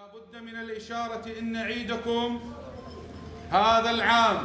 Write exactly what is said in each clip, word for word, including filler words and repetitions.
لا بد من الإشارة إن عيدكم هذا العام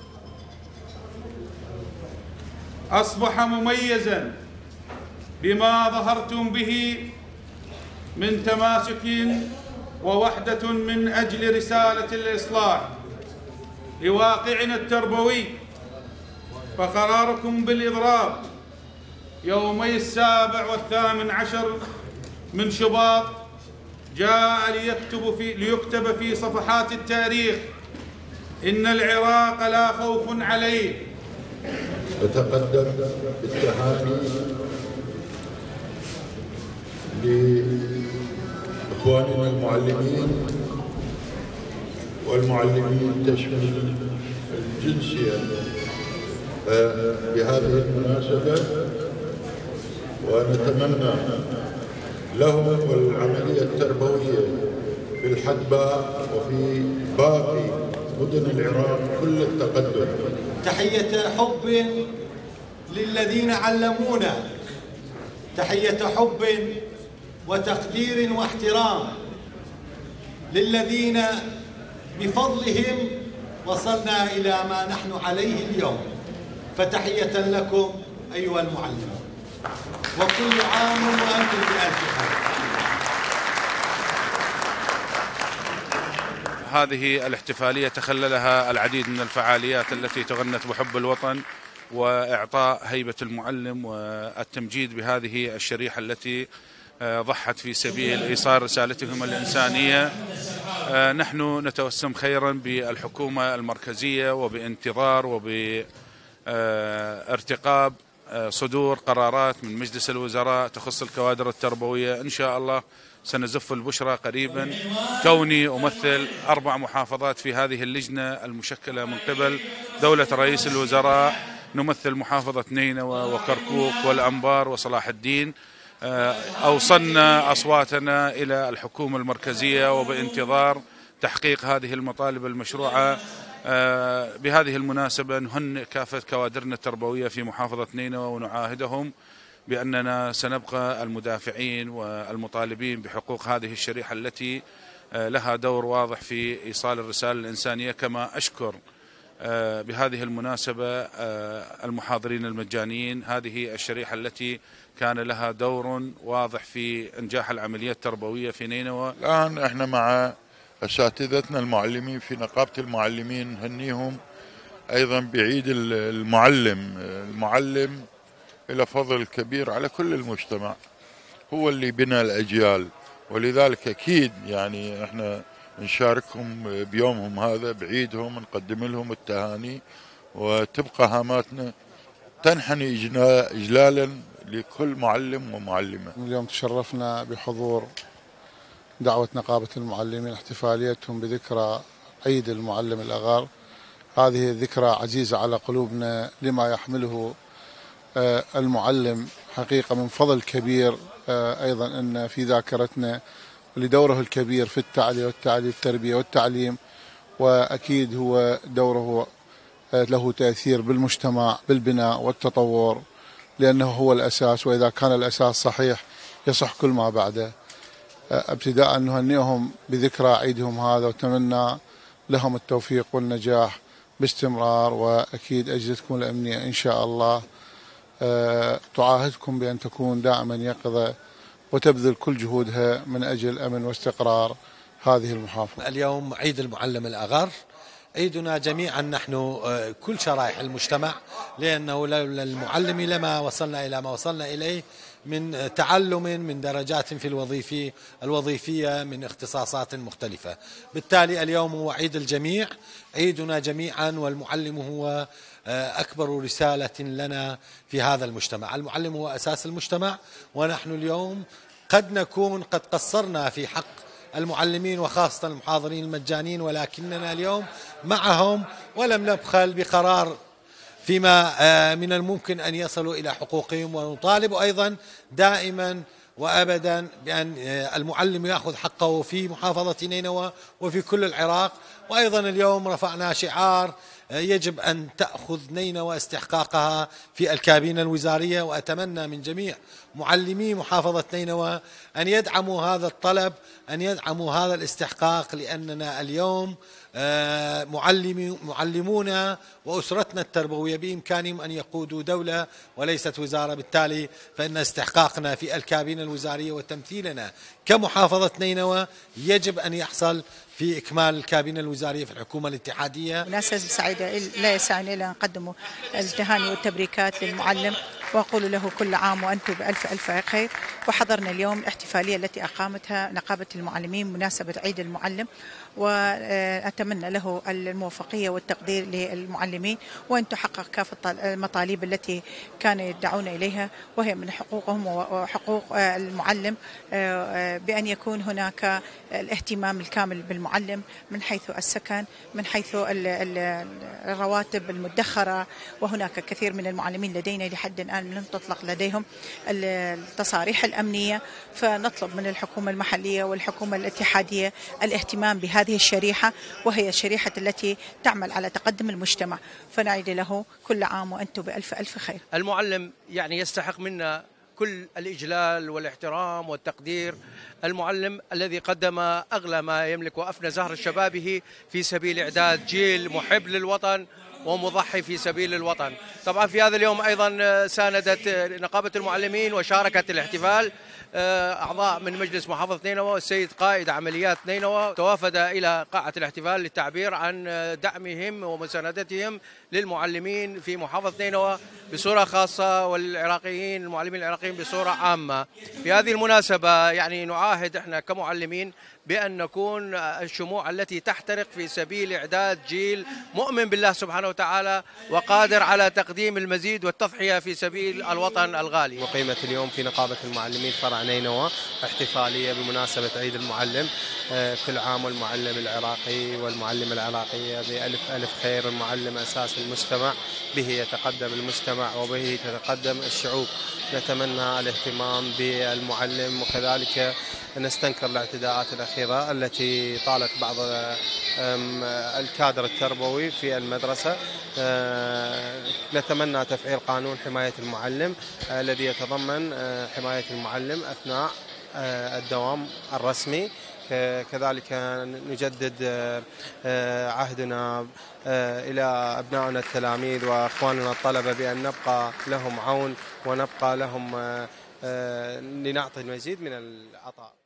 أصبح مميزاً بما ظهرتم به من تماسك ووحدة من أجل رسالة الإصلاح لواقعنا التربوي. فقراركم بالإضراب يومي السابع والثامن عشر من شباط جاء ليكتب في, ليكتب في صفحات التاريخ إن العراق لا خوف عليه. أتقدم بالتهاني لإخواننا المعلمين والمعلمين تشمل الجنسية بهذه المناسبة، ونتمنى لهم والعملية التربوية في الحدباء وفي باقي مدن العراق كل التقدم. تحية حب للذين علمونا، تحية حب وتقدير واحترام للذين بفضلهم وصلنا إلى ما نحن عليه اليوم. فتحية لكم أيها المعلمون، وكل عام وأنتم بألف خير. هذه الاحتفالية تخللها العديد من الفعاليات التي تغنت بحب الوطن وإعطاء هيبة المعلم والتمجيد بهذه الشريحة التي ضحت في سبيل إيصال رسالتهم الإنسانية. نحن نتوسم خيرا بالحكومة المركزية وبانتظار وبارتقاب صدور قرارات من مجلس الوزراء تخص الكوادر التربوية. إن شاء الله سنزف البشرى قريبا، كوني أمثل أربع محافظات في هذه اللجنة المشكلة من قبل دولة رئيس الوزراء. نمثل محافظة نينوى وكركوك والأنبار وصلاح الدين. أوصلنا أصواتنا إلى الحكومة المركزية وبانتظار تحقيق هذه المطالب المشروعة. بهذه المناسبة نهنئ كافة كوادرنا التربوية في محافظة نينوى ونعاهدهم بأننا سنبقى المدافعين والمطالبين بحقوق هذه الشريحة التي لها دور واضح في إيصال الرسالة الإنسانية. كما أشكر بهذه المناسبة المحاضرين المجانيين، هذه الشريحة التي كان لها دور واضح في إنجاح العملية التربوية في نينوى. الآن احنا مع أساتذتنا المعلمين في نقابة المعلمين، نهنيهم أيضا بعيد المعلم. المعلم له فضل كبير على كل المجتمع، هو اللي بنى الأجيال، ولذلك أكيد يعني احنا نشاركهم بيومهم هذا بعيدهم، نقدم لهم التهاني، وتبقى هاماتنا تنحني إجلالا لكل معلم ومعلمة. اليوم تشرفنا بحضور دعوة نقابة المعلمين احتفاليتهم بذكرى عيد المعلم الأغار. هذه الذكرى عزيزة على قلوبنا لما يحمله المعلم حقيقة من فضل كبير، أيضا أن في ذاكرتنا لدوره الكبير في التعليم والتعليم التربية والتعليم، وأكيد هو دوره له تأثير بالمجتمع بالبناء والتطور، لأنه هو الأساس، وإذا كان الأساس صحيح يصح كل ما بعده. ابتداء نهنئهم بذكرى عيدهم هذا، وتمنى لهم التوفيق والنجاح باستمرار، وأكيد أجهزتكم الأمنية إن شاء الله تعاهدكم بأن تكون دائما يقظة وتبذل كل جهودها من أجل أمن واستقرار هذه المحافظة. اليوم عيد المعلم الأغر، عيدنا جميعا نحن كل شرائح المجتمع، لأنه لولا المعلم لما وصلنا إلى ما وصلنا إليه من تعلم، من درجات في الوظيفي الوظيفية، من اختصاصات مختلفة. بالتالي اليوم هو عيد الجميع، عيدنا جميعا، والمعلم هو أكبر رسالة لنا في هذا المجتمع. المعلم هو أساس المجتمع، ونحن اليوم قد نكون قد قصرنا في حق المعلمين وخاصة المحاضرين المجانين، ولكننا اليوم معهم ولم نبخل بقرار فيما من الممكن أن يصلوا إلى حقوقهم، ونطالب أيضا دائما وأبدا بأن المعلم يأخذ حقه في محافظة نينوى وفي كل العراق. وأيضا اليوم رفعنا شعار يجب أن تأخذ نينوى استحقاقها في الكابينة الوزارية، وأتمنى من جميع معلمي محافظة نينوى أن يدعموا هذا الطلب، أن يدعموا هذا الاستحقاق، لأننا اليوم معلمي معلمونا وأسرتنا التربوية بإمكانهم أن يقودوا دولة وليست وزارة، بالتالي فإن استحقاقنا في الكابينة الوزارية وتمثيلنا كمحافظة نينوى يجب أن يحصل في إكمال الكابينة الوزارية في الحكومة الاتحادية. مناسبة سعيدة لا يسعني إلا أن نقدم التهاني والتبريكات للمعلم وأقول له كل عام وأنتم بألف ألف خير. وحضرنا اليوم الاحتفالية التي أقامتها نقابة المعلمين مناسبة عيد المعلم، وأتمنى له الموفقية والتقدير للمعلمين وأن تحقق كافة المطالب التي كانوا يدعون إليها، وهي من حقوقهم وحقوق المعلم بأن يكون هناك الاهتمام الكامل بالمعلم من حيث السكن، من حيث الرواتب المدخرة. وهناك كثير من المعلمين لدينا لحد الآن لم تطلق لديهم التصاريح الأمنية، فنطلب من الحكومة المحلية والحكومة الاتحادية الاهتمام بهذه الشريحة، وهي الشريحة التي تعمل على تقدم المجتمع. فنعيد له كل عام وأنتم بألف ألف خير. المعلم يعني يستحق منا كل الإجلال والاحترام والتقدير. المعلم الذي قدم أغلى ما يملك وأفنى زهر شبابه في سبيل إعداد جيل محب للوطن ومضحي في سبيل الوطن. طبعا في هذا اليوم أيضا ساندت نقابة المعلمين وشاركت الاحتفال أعضاء من مجلس محافظة نينوى والسيد قائد عمليات نينوى توافد إلى قاعة الاحتفال للتعبير عن دعمهم ومساندتهم للمعلمين في محافظة نينوى بصورة خاصة والعراقيين المعلمين العراقيين بصورة عامة. في هذه المناسبة يعني نعاهد احنا كمعلمين بأن نكون الشموع التي تحترق في سبيل إعداد جيل مؤمن بالله سبحانه وتعالى وقادر على تقديم المزيد والتضحية في سبيل الوطن الغالي. وقيمة اليوم في نقابة المعلمين فرع نينوى احتفالية بمناسبة عيد المعلم. كل عام والمعلم العراقي والمعلمة العراقية بألف ألف خير. المعلم أساس المجتمع، به يتقدم المجتمع وبه تتقدم الشعوب. نتمنى الاهتمام بالمعلم، وكذلك نستنكر الاعتداءات الأخيرة التي طالت بعض الكادر التربوي في المدرسة. نتمنى تفعيل قانون حماية المعلم الذي يتضمن حماية المعلم أثناء الدوام الرسمي. كذلك نجدد عهدنا إلى أبنائنا التلاميذ وأخواننا الطلبة بأن نبقى لهم عون ونبقى لهم لنعطي المزيد من العطاء.